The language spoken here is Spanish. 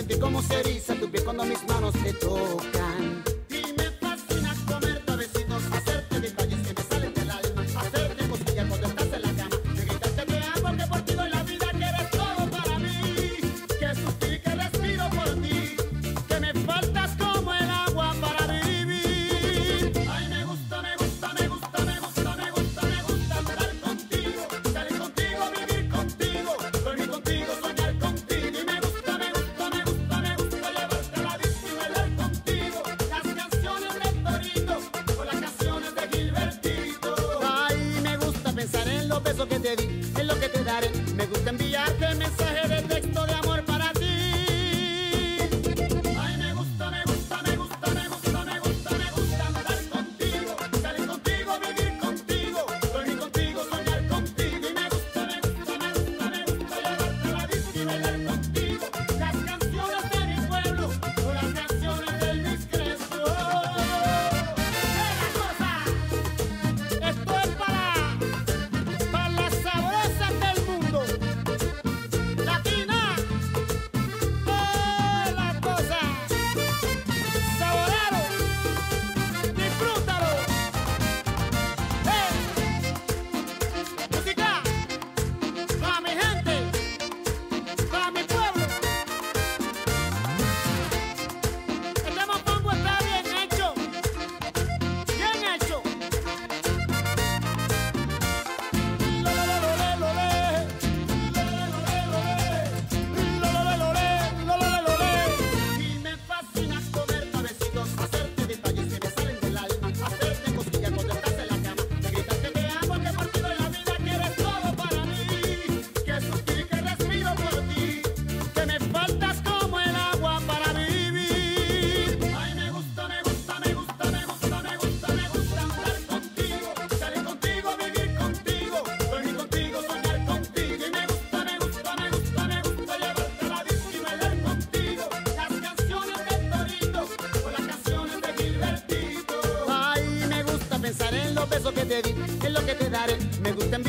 sentir cómo se eriza tu piel cuando mis manos te tocan. Y me fascina comerte a besitos, hacerte detalles que me salen del alma, hacerte cosquillas cuando estás en la cama, de gritarte te amo, que por ti doy la vida, que eres todo para mí, que suspiro y que respiro por ti, que me faltas como el agua para vivir. Ay, me gusta, me gusta, me gusta, me gusta, me gusta, me gusta andar contigo, salir contigo, vivir contigo, dormir contigo, soñar contigo. Y me gusta, me gusta, me gusta, me gusta llevarte a la disco y bailar contigo las canciones de Torito o las canciones de Gilbertito. Ay, me gusta pensar en los besos que te di, en lo que te daré. Me gusta enviarte mensajes de texto de amor para ti. Ay, me gusta, me gusta, me gusta, me gusta, me gusta, me gusta andar contigo, salir contigo, vivir contigo, dormir contigo, soñar contigo. Y me gusta, me gusta, me gusta, me gusta llevarte a la disco y bailar contigo las canciones de mi pueblo o las canciones del Luis Crespo. Esto es para las sabrosas del mundo. Latina, la cosa. Saboralo, disfrútalo. Música, para mi gente, para mi pueblo. Este mofongo está bien hecho, bien hecho. Y me fascina comerte a besitos, hacerte detalles que me salen del alma, hacerte cosquillas cuando estás en la cama, de gritarte te amo, que por ti doy la vida, que eres todo para mí, que suspiro y que respiro por ti, que me faltas como el agua para vivir. Ay, me gusta, me gusta, me gusta, me gusta, me gusta, me gusta andar contigo, salir contigo, vivir contigo, dormir contigo, soñar contigo. Y me gusta, me gusta, me gusta, me gusta llevarte a la disco y bailar contigo las canciones de Torito o las canciones de Gilbertito. Ay, me gusta pensar en los besos que te di, en lo que te daré. Me gusta